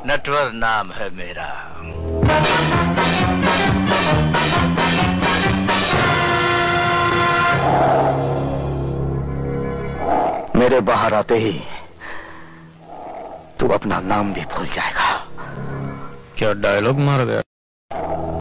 नटवर नाम है मेरा। मेरे बाहर आते ही तू अपना नाम भी भूल जाएगा। क्या डायलॉग मार गया?